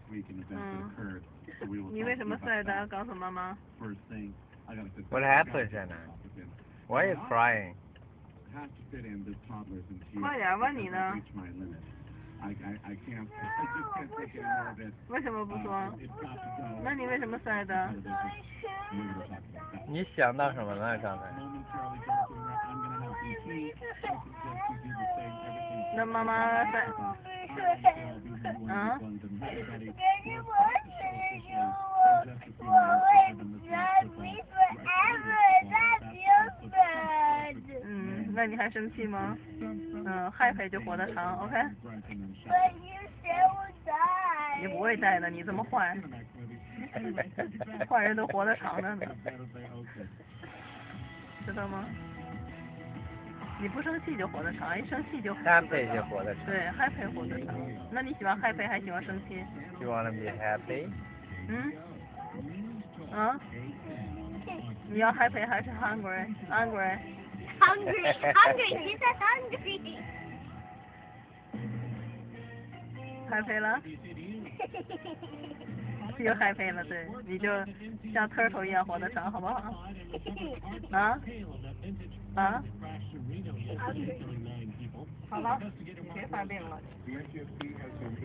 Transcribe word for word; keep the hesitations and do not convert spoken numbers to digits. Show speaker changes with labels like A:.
A: 嗯，你为什么摔的？告诉妈妈。
B: What happened, Jenna? Why are you crying?
A: 快点吧，你呢？为什么不说？那你为什么摔的？
B: 你想到什么了刚才？
A: 那妈妈摔。啊？嗯，那你还生气吗？嗯，害怕就活得长 ，OK？ 你不会带的，你这么坏，坏人都活得长着呢，知道吗？你不生气就活得长，一生气就
B: happy 就活得长。
A: 对 ，happy 活得长。那你喜欢 happy 还喜欢生气
B: ？You wanna be happy？
A: 嗯？啊？你要 happy 还是 hungry？Hungry？Hungry？Hungry？ She's hungry。happy 了？又 happy 了，对，你就像 turtle 一样活得长，好不好？啊？啊？好了，你别发病了。